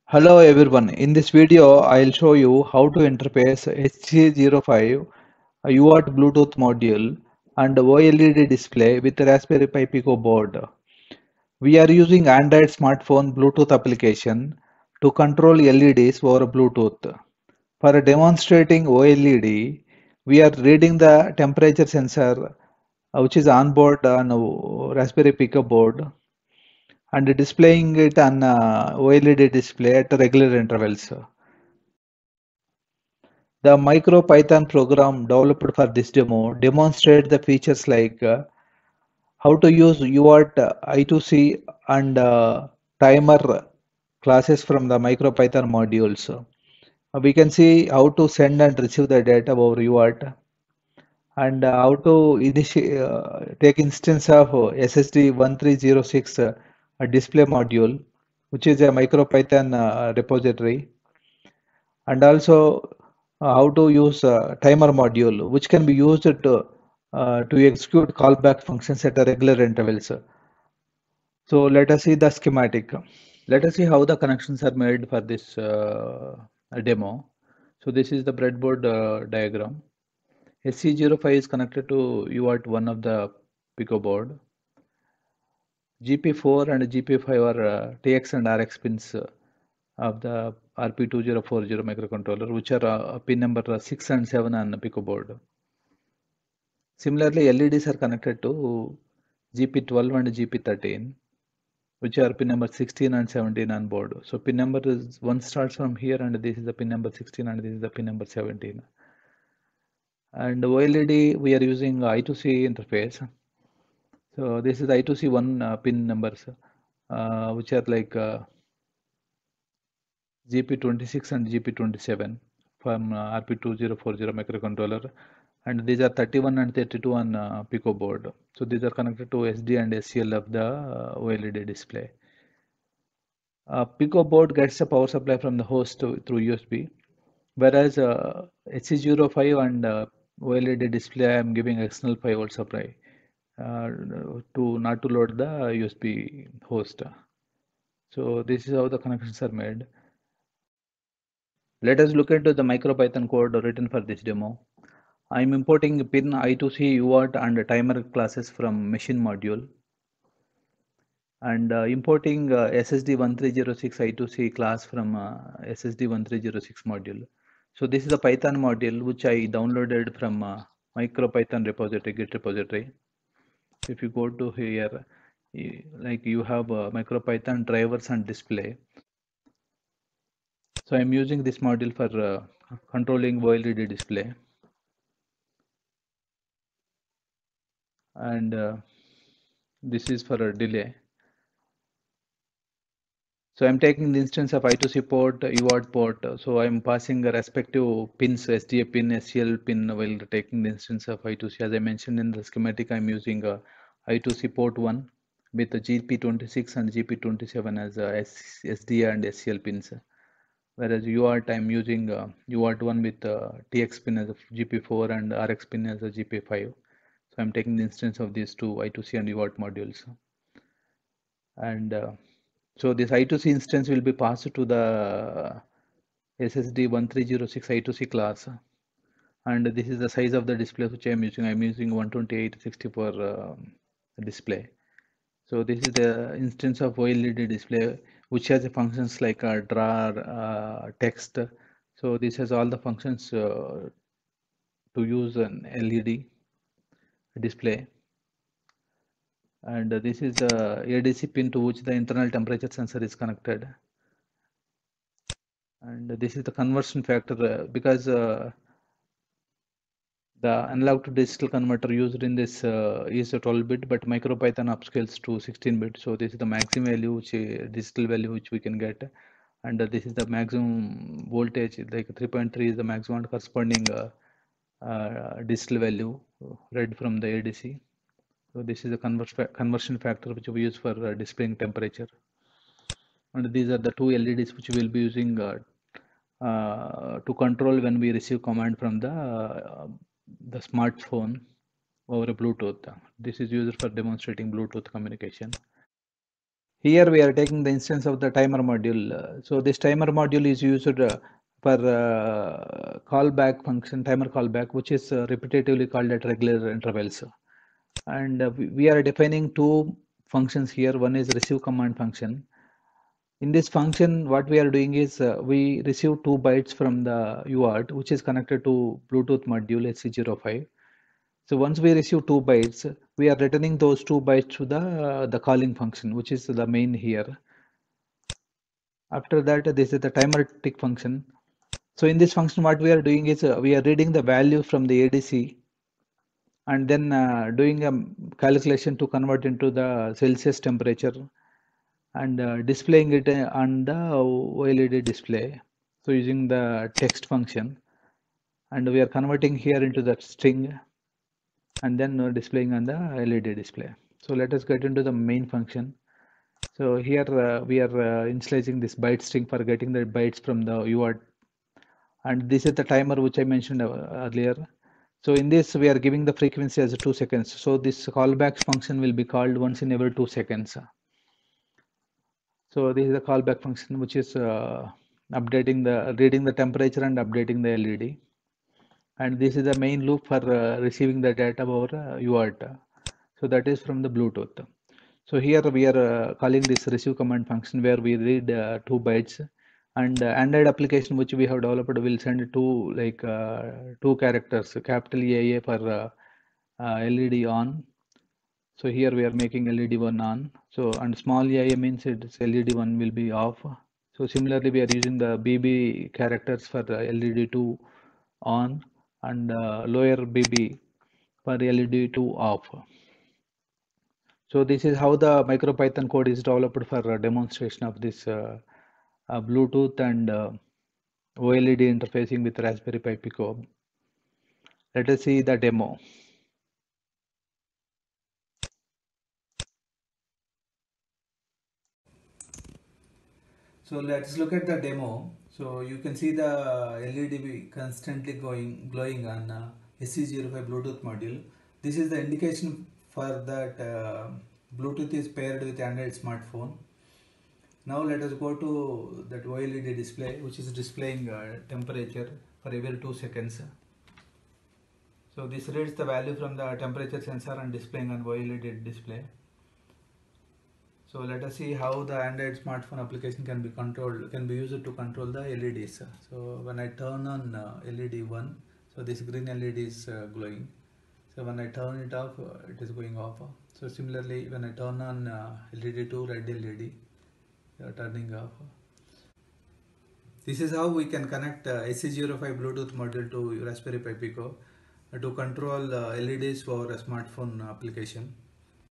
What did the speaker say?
Hello everyone, in this video I'll show you how to interface HC-05, a UART Bluetooth module and OLED display with Raspberry Pi Pico board. We are using Android smartphone Bluetooth application to control LEDs over Bluetooth. For demonstrating OLED, we are reading the temperature sensor which is on board on Raspberry Pico board and displaying it on OLED display at regular intervals. The Micropython program developed for this demo demonstrates the features like how to use UART I2C and timer classes from the Micropython modules. We can see how to send and receive the data over UART and how to take instance of SSD1306 a display module, which is a Micropython repository, and also how to use a timer module, which can be used to execute callback functions at a regular intervals. So let us see the schematic. Let us see how the connections are made for this demo. So this is the breadboard diagram. HC-05 is connected to UART 1 of the Pico board. GP4 and GP5 are TX and RX pins of the RP2040 microcontroller, which are pin number 6 and 7 on the Pico board. Similarly, LEDs are connected to GP12 and GP13, which are pin number 16 and 17 on board. So pin number is 1 starts from here, and this is the pin number 16 and this is the pin number 17. And OLED, we are using I2C interface. So this is the I2C 1 pin numbers, which are like GP26 and GP27 from RP2040 microcontroller, and these are 31 and 32 on Pico board. So these are connected to SD and SCL of the OLED display. Pico board gets a power supply from the host through USB, whereas HC-05 and OLED display I am giving external 5V supply to not to load the USB host. So this is how the connections are made. Let us look into the Micropython code written for this demo. I am importing pin I2C UART and timer classes from machine module, and importing SSD1306 I2C class from SSD1306 module. So this is a Python module which I downloaded from Micropython repository, Git repository. If you go to here, you have Micropython drivers and display. So I'm using this module for controlling OLED display, and this is for a delay. So I'm taking the instance of I2C port, UART port. So I'm passing the respective pins, SDA pin, SCL pin, while taking the instance of I2C. As I mentioned in the schematic, I'm using I2C port 1 with the GP26 and GP27 as SDA and SCL pins. Whereas UART, I'm using UART 1 with TX pin as a GP4 and RX pin as a GP5. So I'm taking the instance of these two I2C and UART modules. And so this I2C instance will be passed to the SSD1306 I2C class. And this is the size of the display which I am using. I am using 128/64 display. So this is the instance of OLED display, which has functions like draw, text. So this has all the functions to use an LED display. And this is the ADC pin to which the internal temperature sensor is connected. And this is the conversion factor because the analog to digital converter used in this is a 12-bit, but Micropython upscales to 16-bit. So this is the maximum value, which digital value which we can get, and this is the maximum voltage. Like 3.3 is the maximum corresponding digital value read from the ADC. So this is the conversion factor which we use for displaying temperature. And these are the two LEDs which we will be using to control when we receive command from the smartphone over Bluetooth. This is used for demonstrating Bluetooth communication. Here we are taking the instance of the timer module. So this timer module is used for callback function, timer callback, which is repetitively called at regular intervals. And we are defining two functions here. One is receive command function. In this function, what we are doing is we receive 2 bytes from the UART, which is connected to Bluetooth module HC-05. So once we receive 2 bytes, we are returning those 2 bytes to the calling function, which is the main here. After that, this is the timer tick function. So in this function, what we are doing is we are reading the value from the ADC and then doing a calculation to convert into the Celsius temperature and displaying it on the OLED display. So using the text function, and we are converting here into that string and then displaying on the LED display. So let us get into the main function. So here we are initializing this byte string for getting the bytes from the UART, and this is the timer which I mentioned earlier. So in this we are giving the frequency as 2 seconds. So this callback function will be called once in every 2 seconds. So this is the callback function which is updating the reading the temperature and updating the LED. And this is the main loop for receiving the data over UART. So that is from the Bluetooth. So here we are calling this receive command function where we read 2 bytes, and Android application which we have developed will send two like 2 characters, capital EAA for LED on. So here we are making LED1 on. So and small EAA means it's LED1 will be off. So similarly we are using the BB characters for LED2 on and lower BB for LED2 off. So this is how the Micropython code is developed for a demonstration of this Bluetooth and OLED interfacing with Raspberry Pi Pico. Let us see the demo. So let's look at the demo. So you can see the LED constantly glowing on HC-05 Bluetooth module. This is the indication for that Bluetooth is paired with Android smartphone. Now let us go to that OLED display, which is displaying temperature for every 2 seconds. So this reads the value from the temperature sensor and displaying on OLED display. So let us see how the Android smartphone application can be used to control the LEDs. So when I turn on LED 1, so this green LED is glowing. So when I turn it off, it is going off. So similarly, when I turn on LED 2, red LED, turning off. This is how we can connect HC-05 Bluetooth module to Raspberry Pi Pico to control LEDs for a smartphone application.